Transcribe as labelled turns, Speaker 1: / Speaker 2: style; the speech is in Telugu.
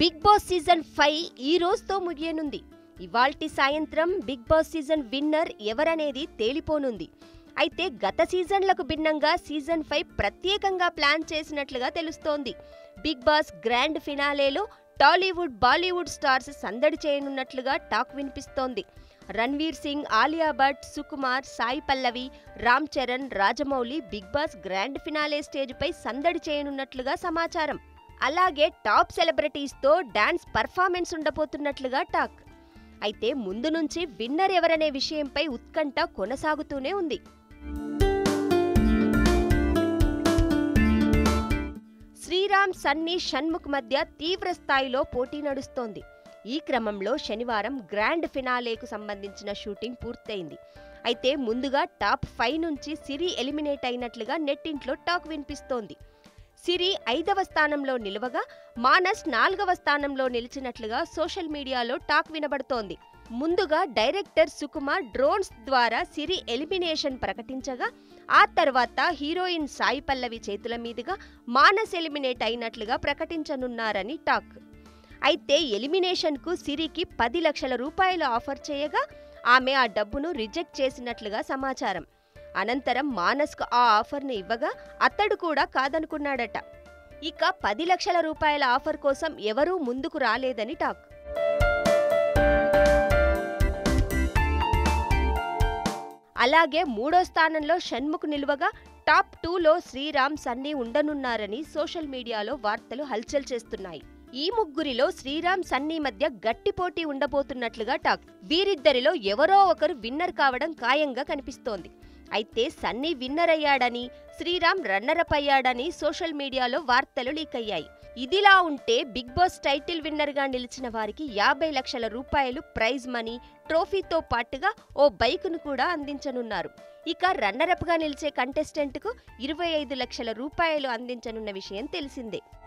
Speaker 1: బిగ్ బాస్ సీజన్ 5 ఈ రోజుతో ముగియనుంది. ఇవాల్టి సాయంత్రం బిగ్ బాస్ సీజన్ విన్నర్ ఎవరనేది తేలిపోనుంది. అయితే గత సీజన్లకు భిన్నంగా సీజన్ 5 ప్రత్యేకంగా ప్లాన్ చేసినట్లుగా తెలుస్తోంది. బిగ్ బాస్ గ్రాండ్ ఫినాలేలో టాలీవుడ్, బాలీవుడ్ స్టార్స్ సందడి చేయనున్నట్లుగా టాక్ వినిపిస్తోంది. Ranveer Singh, Alia Bhatt, Sukumar, Sai Pallavi, Ram Charan, Rajamouli big boss grand finale స్టేజ్పై సందడి చేయనున్నట్లుగా సమాచారం. అలాగే టాప్ సెలబ్రిటీస్తో డాన్స్ పర్ఫార్మెన్స్ ఉండబోతున్నట్లుగా టాక్. అయితే ముందు నుంచి విన్నర్ ఎవరనే విషయంపై ఉత్కంఠ కొనసాగుతూనే ఉంది. శ్రీరామ్, సన్నీ, షణ్ముఖ్ మధ్య తీవ్ర స్థాయిలో పోటీ నడుస్తోంది. ఈ క్రమంలో శనివారం గ్రాండ్ ఫినాలేకు సంబంధించిన షూటింగ్ పూర్తయింది. అయితే ముందుగా టాప్ 5 నుంచి సిరి ఎలిమినేట్ అయినట్లుగా నెట్టింట్లో టాక్ వినిపిస్తోంది. సిరి 5వ స్థానంలో నిలవగా మానస్ 4వ స్థానంలో నిలిచినట్లుగా సోషల్ మీడియాలో టాక్ వినబడుతోంది. ముందుగా డైరెక్టర్ సుకుమార్ డ్రోన్స్ ద్వారా సిరి ఎలిమినేషన్ ప్రకటించగా ఆ తర్వాత హీరోయిన్ సాయి పల్లవి చేతుల మీదుగా మానస్ ఎలిమినేట్ అయినట్లుగా ప్రకటించనున్నారని టాక్. అయితే ఎలిమినేషన్కు సిరికి 10 లక్షల రూపాయలు ఆఫర్ చేయగా ఆమె ఆ డబ్బును రిజెక్ట్ చేసినట్లుగా సమాచారం. అనంతరం మానస్కు ఆ ఆఫర్ను ఇవ్వగా అతడు కూడా కాదనుకున్నాడట. ఇక 10 లక్షల రూపాయల ఆఫర్ కోసం ఎవరూ ముందుకు రాలేదని టాక్. అలాగే 3వ స్థానంలో షణ్ముఖ్ నిలువగా టాప్ 2లో శ్రీరామ్, సన్నీ ఉండనున్నారని సోషల్ మీడియాలో వార్తలు హల్చల్ చేస్తున్నాయి. ఈ ముగ్గురిలో శ్రీరామ్, సన్నీ మధ్య గట్టి పోటీ ఉండబోతున్నట్లుగా టాక్. వీరిద్దరిలో ఎవరో ఒకరు విన్నర్ కావడం ఖాయంగా కనిపిస్తోంది. అయితే సన్నీ విన్నర్ అయ్యాడని, శ్రీరామ్ రన్నరప్ అయ్యాడని సోషల్ మీడియాలో వార్తలు లీక్ అయ్యాయి. ఇదిలా ఉంటే బిగ్ బాస్ టైటిల్ విన్నర్ గా నిలిచిన వారికి 50 లక్షల రూపాయలు ప్రైజ్ మనీ, ట్రోఫీతో పాటుగా ఓ బైకును కూడా అందించనున్నారు. ఇక రన్నరప్ గా నిలిచే కంటెస్టెంట్ కు 25 లక్షల రూపాయలు అందించనున్న విషయం తెలిసిందే.